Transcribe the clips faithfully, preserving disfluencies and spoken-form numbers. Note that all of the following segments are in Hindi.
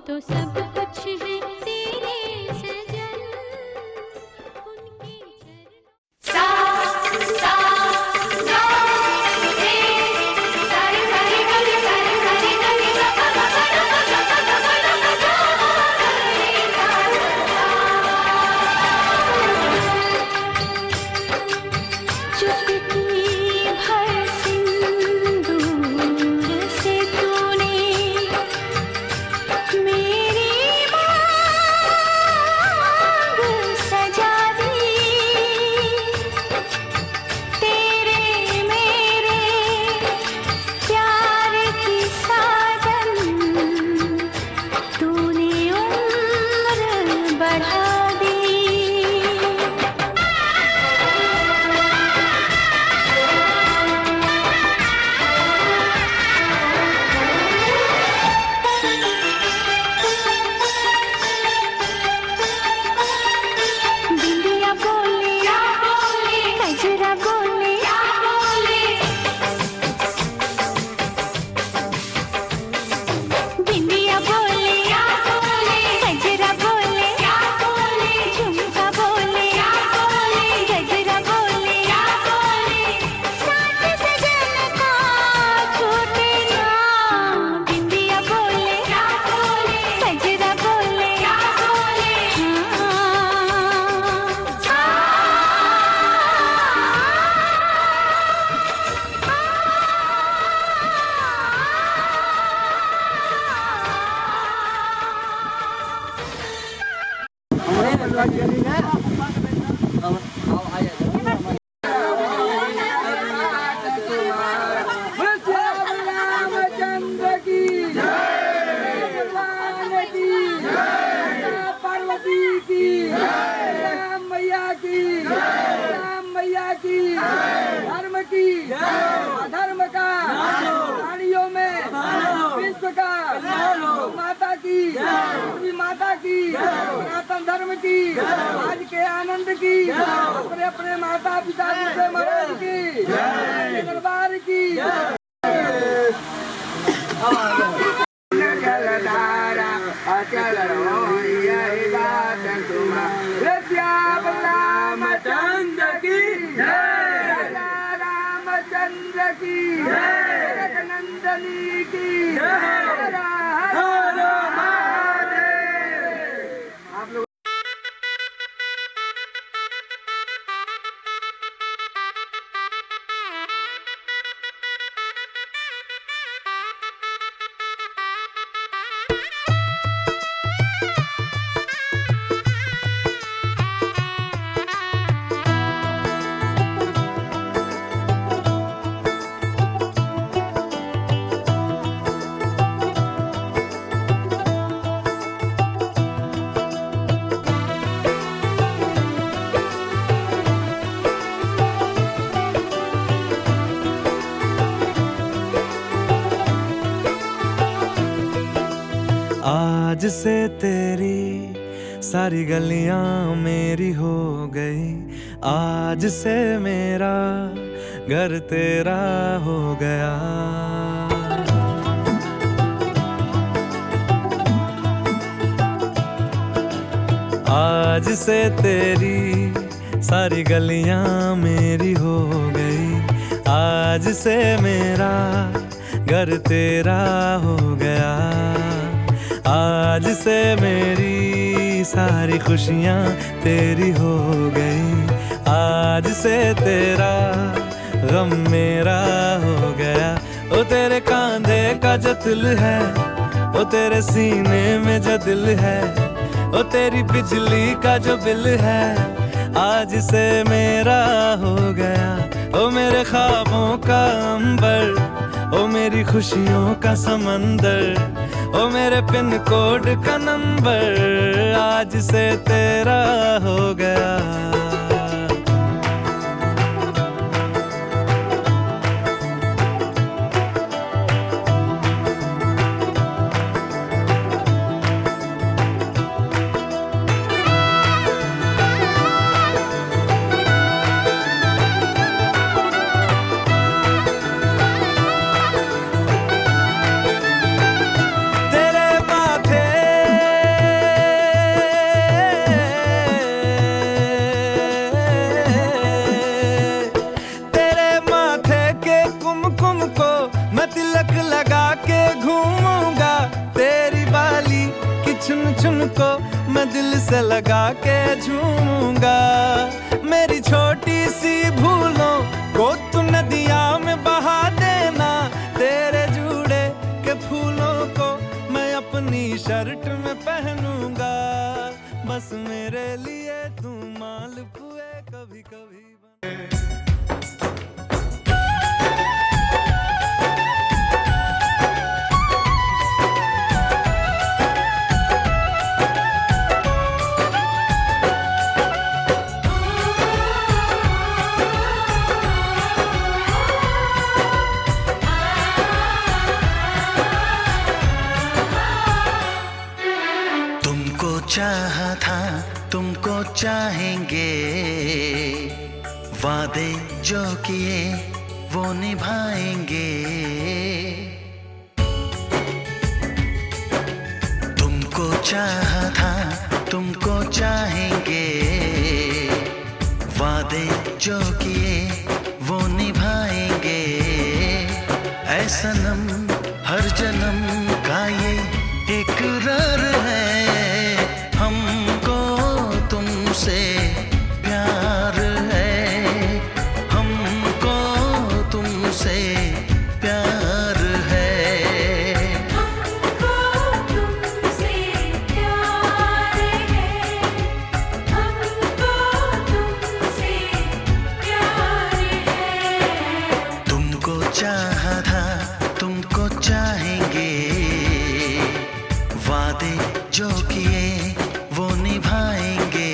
तो सब कुछ है तेरे सजन, उनके चरणों। सा सा गा रे सारे सारे गले सारे सारे गले गा गा गा गा गा गा गा गा गा रे सा चुटकी भर सिंदूर से तूने मेरी मांग सजा दी, तेरे मेरे प्यार की साजन तूने उम्र बढ़ा दी। बिंदिया बोले कजरा बोले बिंदिया बोले कजरा बोले झुमका बोले गजरा बोले साथ सजन का छूटे ना। बिंदिया बोले कजरा बोले रामचंद्र की भगवान की पार्वती की राम मैया की राम मैया की धर्म की अधर्म का प्राणियों में विश्व का माता की पृथ्वी माता की सनातन धर्म की आज के आनंद की अपने अपने माता पिता से महाराज की दरबार की जलधारा अचल श्याम रामचंद्र की रामचंद्र की नंदनी की आप लोग आज से तेरी सारी गलियां मेरी हो गई, आज से मेरा घर तेरा हो गया। आज से तेरी सारी गलियां मेरी हो गई, आज से मेरा घर तेरा हो गया। आज से मेरी सारी खुशियां तेरी हो गई, आज से तेरा गम मेरा हो गया। ओ तेरे कांधे का जो दिल है, ओ तेरे सीने में जो दिल है, ओ तेरी बिजली का जो बिल है, आज से मेरा हो गया। ओ मेरे ख्वाबों का अंबर, ओ मेरी खुशियों का समंदर, ओ मेरे पिन कोड का नंबर, आज से तेरा हो गया। तेरे माथे तुमको मैं दिल से लगा के झूमूंगा। मेरी छोटी सी भूलों को तू नदिया में बहा देना। तेरे जूड़े के फूलों को मैं अपनी शर्ट में पहनूंगा। बस मेरे लिए तू मालपुए कभी कभी बन। चाहा था तुमको चाहेंगे, वादे जो किए वो निभाएंगे। तुमको चाहा था तुमको चाहेंगे, वादे जो किए वो निभाएंगे। ऐ सनम हर जन्म का ये इकरार है, हमको तुमसे प्यार है, हमको तुमसे प्यार है। हमको तुमसे प्यार है, हमको तुमसे प्यार है। तुमको चाहा था तुमको चाहेंगे, वादे जो किए वो निभाएंगे।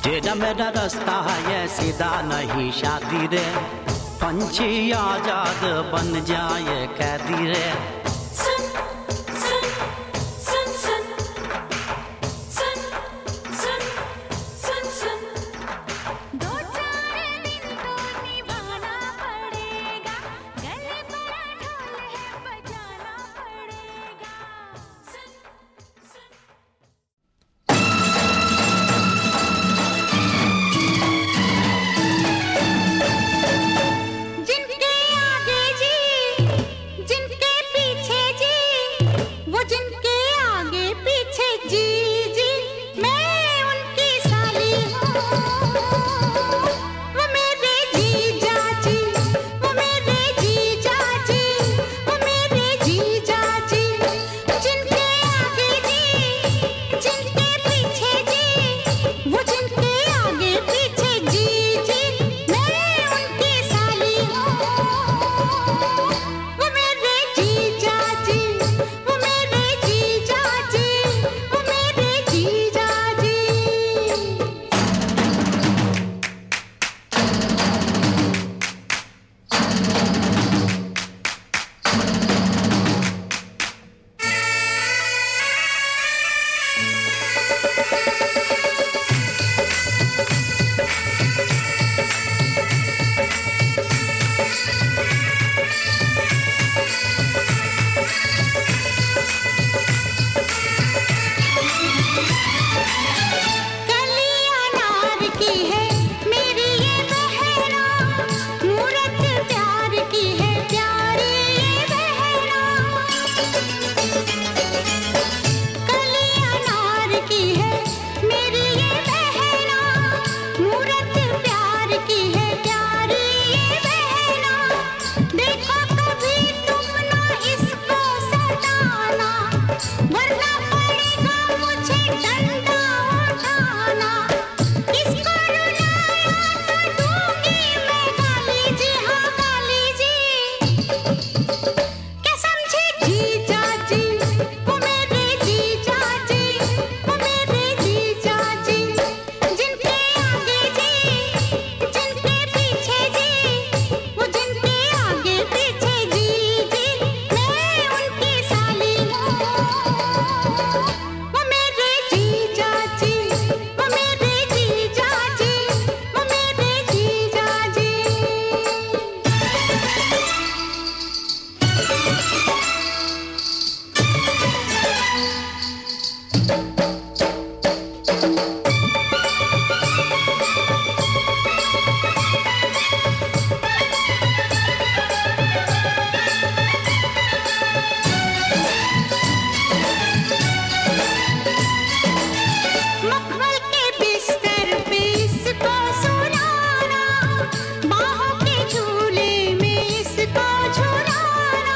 जेड़ा मेरा रास्ता है सीधा नहीं शादी रे, पंछी आजाद बन जाए कैदी रे। सुन सुन सुन सुन सुन सुन सुन सुन दो चार दिन तो निभाना पड़ेगा, गले बड़ा ढोल है बजाना पड़ेगा। सुन सुन जिनके आगे जी जिनके पीछे जी, वो जिनके आगे पीछे जी जी, मैं उनकी साली हूँ। वो मेरे जीजा जी, वो मेरे जीजा जी, वो मेरे जीजा जी। जिनके आगे जी जिनके पीछे जी, वो जिनके आगे पीछे जी जी, मैं उनकी साली हूँ। वो मेरे जीजा जी, वो मेरे जीजा जी, वो मेरे जीजा जी। कली अनार की है मेरी ये बहना, मूरत प्यार की है प्यारी ये बहना। कली अनार की है मेरी ये बहना, मूरत प्यार की है प्यारी ये बहना। देखो कभी तुम ना इसको सताना, वरना पड़ेगा मुझे डंडा उठाना। इसको रुलाया तो दूंगी मैं गाली जी, हाँ गाली जी। क्या समझे जीजा जी, वो मेरे जीजा जी, वो मेरे जीजा जी। जिनके आगे जी जिनके पीछे जी, वो जिनके आगे पीछे जी जी, मैं उनकी साली हूँ। वो मेरे जीजा जी, वो मेरे जीजा जी, वो मेरे जीजा जी। मखमल के बिस्तर पे इसको सुलाना, बाहों के झूले में इसको झुलाना।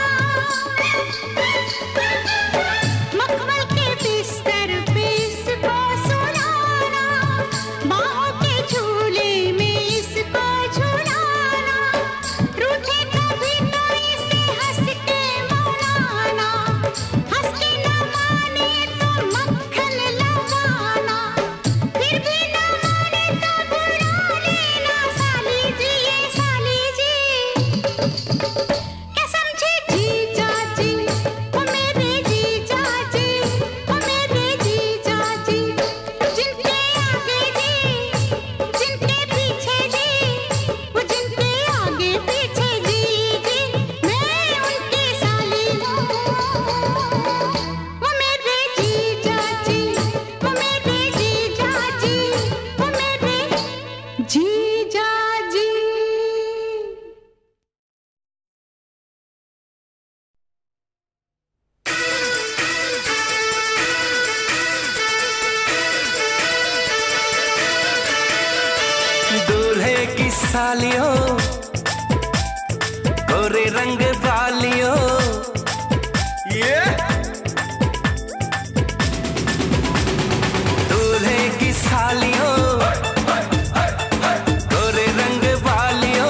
मखमल के बिस्तर पे इसको सुलाना, बाहों के झूले में इसको झुलाना। रूठे कभी तो इसे हंस के मनाना, हंस के न माने तो मक्खन लगाना। फिर भी न माने तो बुला लेना साली जी, ये साली जी। क्या समझे जीजा जी, वो मेरे जीजा जी, वो मेरे जीजा जी। जिनके आगे जी जिनके पीछे जी, वो जिनके आगे पीछे जी जी, मैं उनकी साली हूँ। वो मेरे जीजा जी, वो मेरे जीजा जी, वो मेरे जीजा जी। दूल्हे की सालियों, गोरे रंग वालियों, ये दूल्हे की सालियों, गोरे रंग वालियों,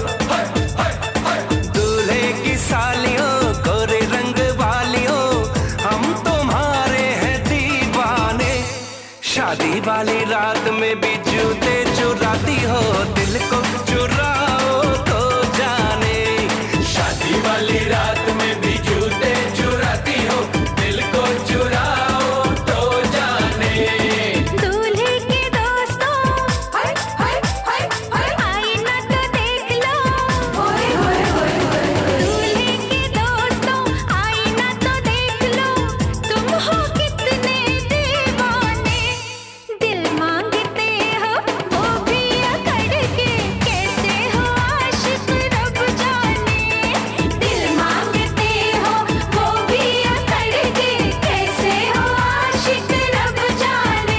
दूल्हे की सालियों, गोरे रंग वालियों, हम तुम्हारे हैं दीवाने। शादी वाली रात में भी जूते चुराती हो, दिल को चुराओ तो जाने। शादी वाली रात में भी जूते चुराती हो, दिल को चुराओ तो जाने। दूल्हे के दोस्तों हाय हाय हाय हाय आईना तो देख लो, होए होए होए होए। दूल्हे के दोस्तों आईना तो देख लो, तुम हो कितने दीवाने। दिल मांगते हो वो भी अकड़ के, कैसे हो आशिक रब जाने। दिल मांगते हो वो भी अकड़ के, कैसे हो आशिक रब जाने।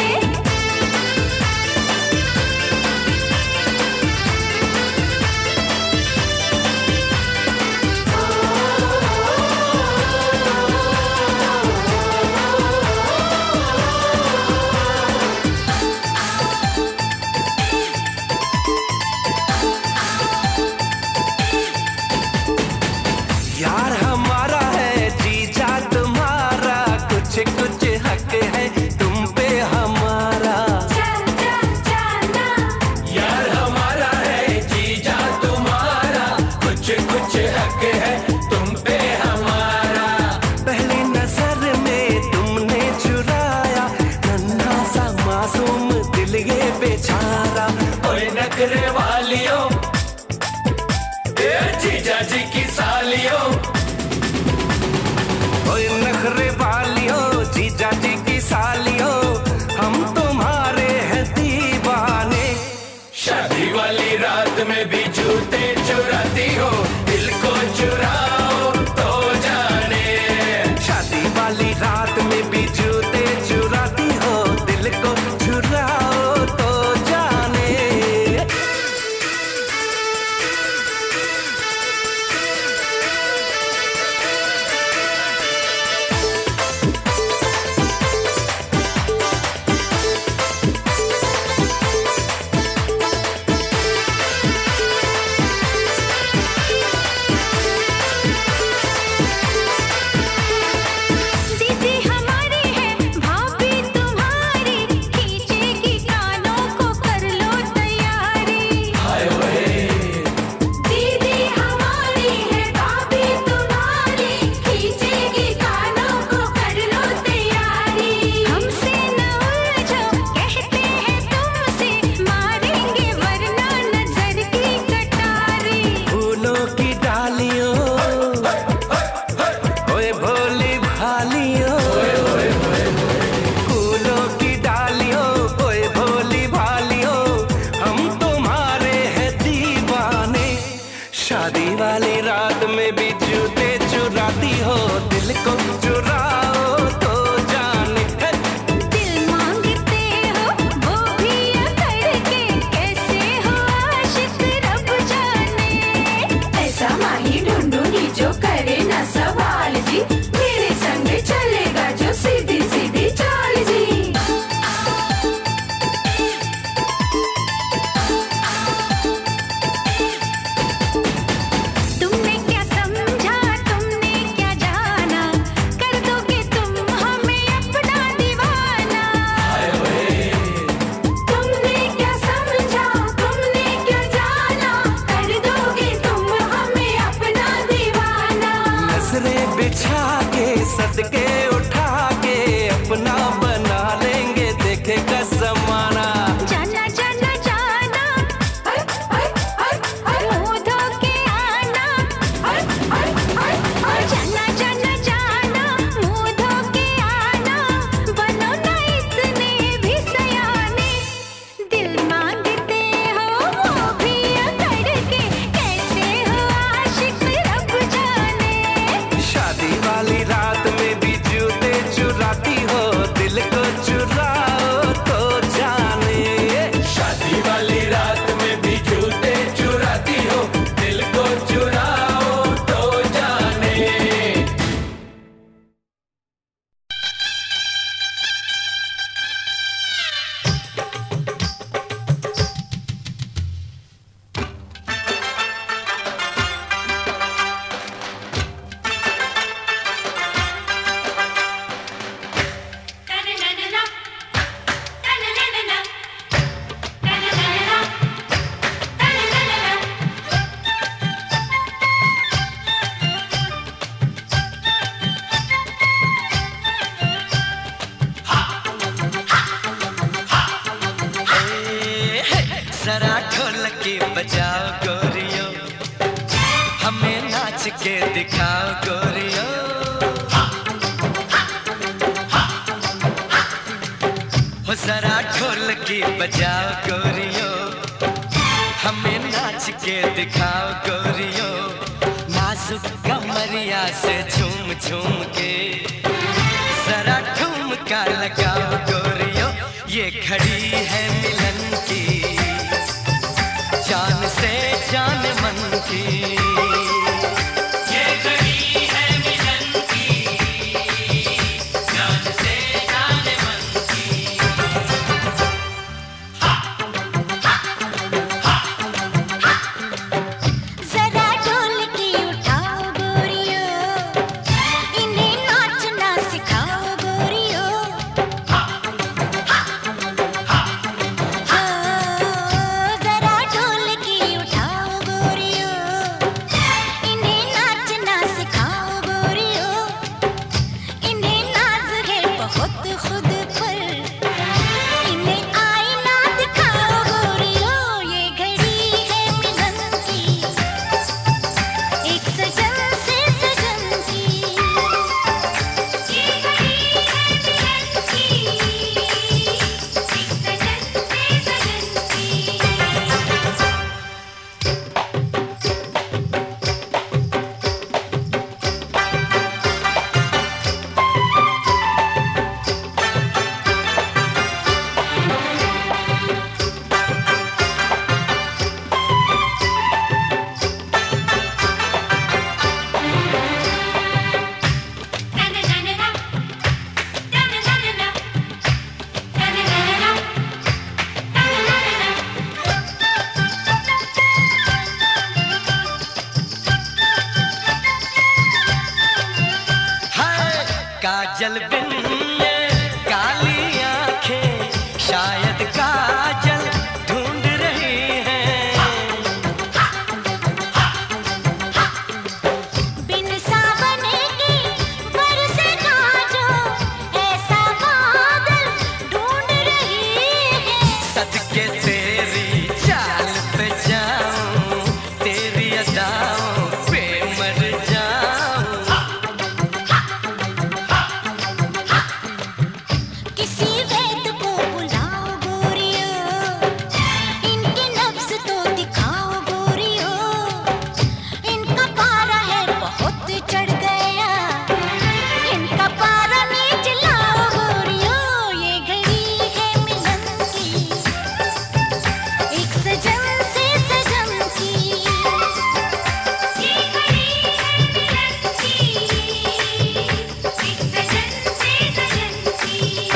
यार हमारा है जीजा तुम्हारा, कुछ कुछ हक है तुम पे हमारा। चल चल जाना यार हमारा है जीजा तुम्हारा, कुछ कुछ हक है तुम पे हमारा। पहली नजर में तुमने चुराया नन्हा सा मासूम दिल ये बेचारा। ओए नखरे वालियों, ए जीजा जी की सालियों। ओए नखरे वालियों, जीजा जी की सालियों, हम तुम्हारे हैं दीवाने। शादी वाली रात में भी जूते चुराती हो, दिल को चुराओ तो जाने। शादी वाली रात में भी जूते चुराती हो, दिल को चुराओ तो जाने। बजाओ गोरियो, हमें नाच के दिखाओ गोरियो। हो जरा ढोलकी बजाओ गोरियो, हमें नाच के दिखाओ गोरियो। नाजुक कमरिया से झूम झूम के जरा ठुमका लगाओ गोरियो। ये घड़ी है मिलन की, जान से जान मन की। ये घड़ी है मिलन की, जान से जान मन की। जरा ढोलकी उठाओ गोरियो, इन्हें नाचना सिखाओ गोरियो। जरा ढोलकी उठाओ गोरियो, इन्हें नाचना सिखाओ गोरियो। इन्हें नाज है बहुत खुद पर, इन्हें आईना दिखाओ गोरियो। ये घड़ी है मिलन की, एक सजन से सजन की। ये घड़ी है मिलन की, एक सजन से सजन की। हाय काजल बिन ये काली आंखें, शायद काजल ढूंढ रही हैं। बिन सावन की बरसेगा जो, ऐसा बादल ढूंढ रही है। सदके तेरी चाल पे जाऊं, तेरी अदाओं पे मर जाऊं। किसी वैद को बुलाओ गोरियो, इनके नफ्स तो दिखाओ गोरियो। इनका पारा है बहुत चढ़ गया, इनका पारा नीच लाओ गोरियो। ये घड़ी है मिलन की, एक सजन से सजन की। ये घड़ी है मिलन की, एक सजन से सजन की।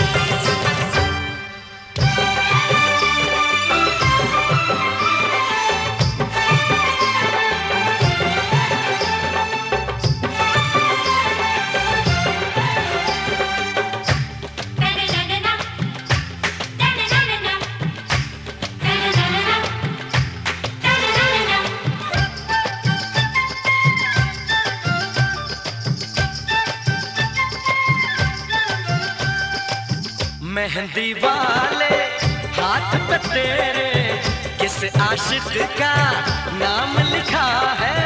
मेहंदी वाले हाथ पे तेरे किस आशिक का नाम लिखा है।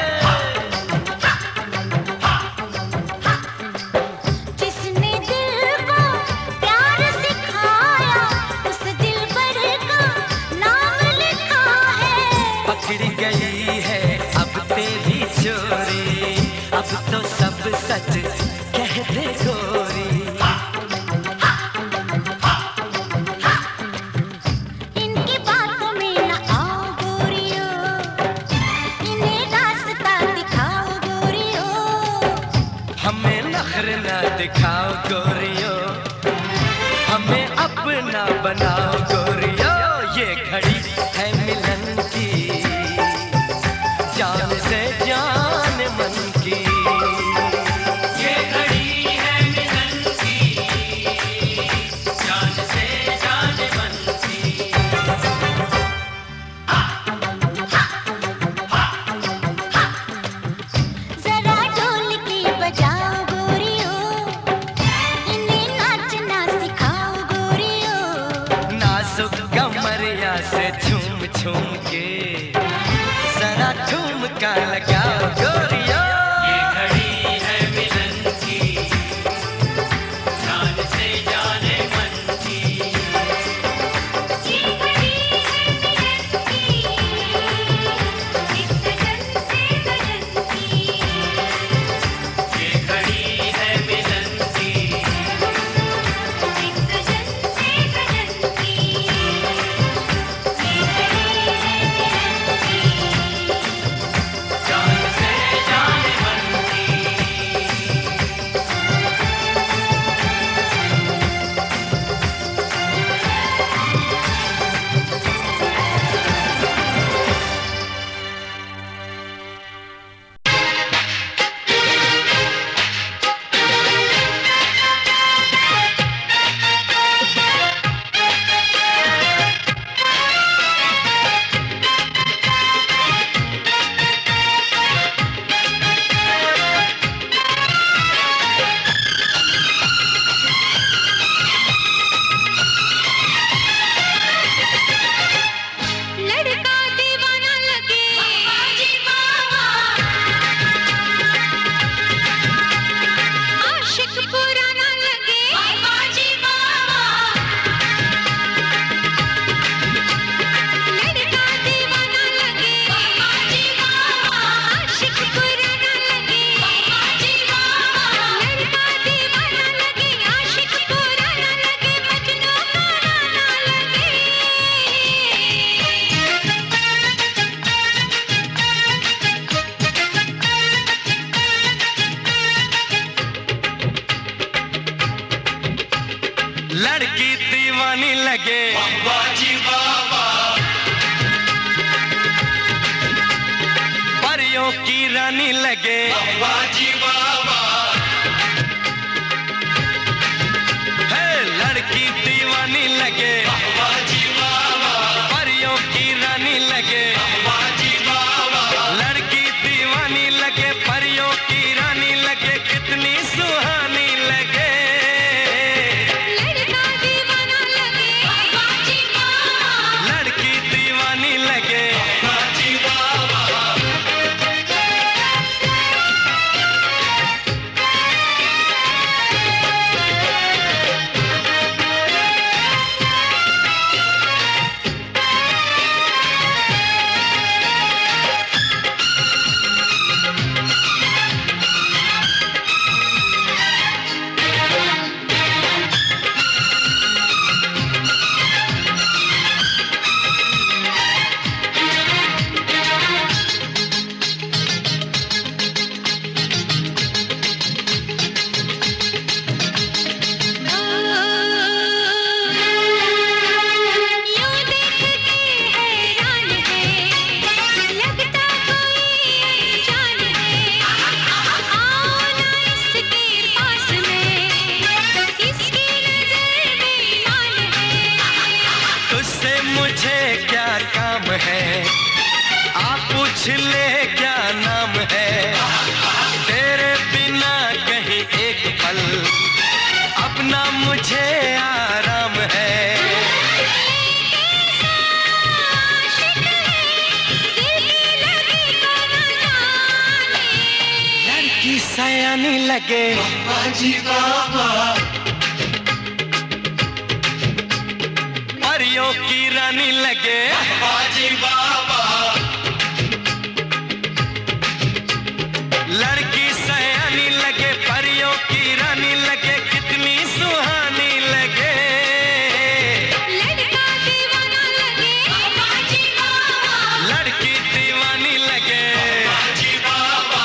जिसने दिल को प्यार सिखाया, उस दिलबर का नाम लिखा है। पकड़ी गई है अब तेरी चोरी, अब तो सब सच कह दे गोरी। इनकी बातों में न आओ गोरियो, इन्हें रास्ता दिखाओ गोरियो। हमें नखरे न दिखाओ गोरियो, हमें अपना बनाओ गोरियो। ये घड़ी है मिलन की, जान से जान मन की। ये घड़ी है मिलन की, जान से जान मन की। जरा ढोलकी बजाओ गोरियो, इन्हें नाचना सिखाओ गोरियो। नाजुक कमरिया से झूम झूम के ठुमका लगाओ गोरिया। ये घड़ी है मिलन की, जान से जाने मन की। ये घड़ी है मिलन की, एक सजन से सजन की। ये घड़ी है मिलन की, एक सजन से सजन की। ये घड़ी है मिलन की, जान से जाने मन की। लड़का दीवाना लगे बाबाजी बाबा, आशिक पुराना लगे बाबाजी बाबा। लड़का दीवाना लगे बाबाजी बाबा, आशिक पुराना लगे बाबाजी बाबा। लड़का दीवाना लगे आशिक पुराना लगे, मजनू पुराना लगे। लड़की दीवानी लगे बाबाजी बाबा, परियों की रानी लगे बाबाजी बाबा। है लड़की दीवानी लगे बाबाजी बाबा, परियों की रानी लगे बाबाजी बाबा। लड़की दीवानी लगे परियों की रानी लगे, कितनी सुहानी लगे। लड़का दीवाना लगे बाबाजी बाबा, लड़की दीवानी लगे बाबाजी बाबा। यूं देख के हैरान है, लगता कोई अनजान है। आओ ना इसके पास में, इसकी नजर बेईमान है। तुझसे मुझे क्या काम है, आप पूछ ले क्या नाम है। तेरे बिना कहीं एक पल अपना मुझे आराम है। आशिक है, दिल की लगी को न जाने। लड़की सयानी लगे बाबाजी बाबा, परियों की रानी लगे बाबाजी बाबा। लड़की सयानी लगे परियों की रानी लगे, कितनी सुहानी लगे। लड़का दीवाना लगे बाबाजी बाबा, लड़की दीवानी लगे बाबाजी बाबा।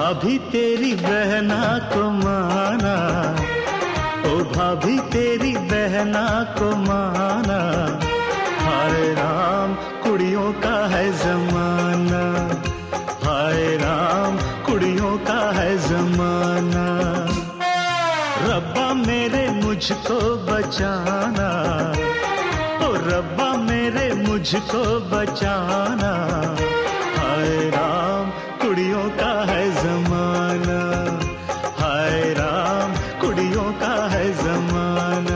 भाभी तेरी बहना को माना, ओ भाभी तेरी बहना को माना। हाय राम कुड़ियों का है जमाना, हाय राम कुड़ियों का है जमाना। रब्बा मेरे मुझको बचाना, ओ रब्बा मेरे मुझको बचाना। हाय राम कुड़ियों का है जमाना, हाय राम कुड़ियों का है जमाना।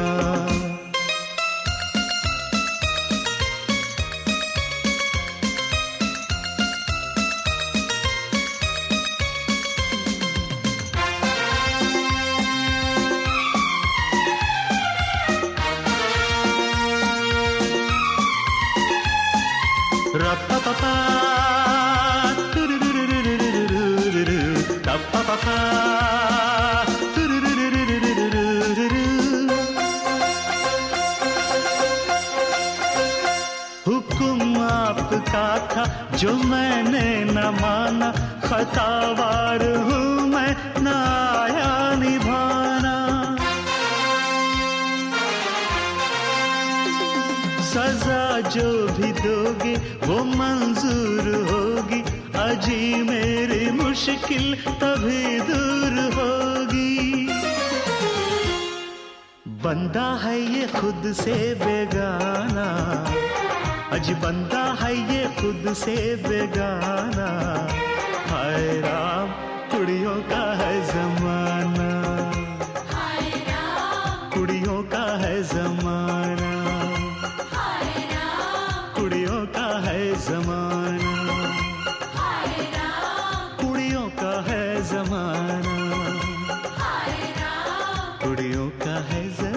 Ra-pa-pa-pa, tu-ru-ru-ru-ru-ru-ru-ru, ra-pa-pa-pa, tu-ru-ru-ru-ru-ru-ru-ru। हुक्म आपका था जो मैंने न माना, खतावार हूँ मैं न आया निभाना। सजा जो भी दोगे वो मंजूर होगी, अजी मेरी मुश्किल तभी दूर होगी। बंदा है ये खुद से बेगाना, अजी बंदा है ये खुद से बेगाना। हाय राम कुड़ियों का है जमाना, हाय राम कुड़ियों का है जमाना, हाय राम कुड़ियों का है जमाना, हाय राम कुड़ियों का है जमाना, हाय राम कुड़ियों का है जमाना।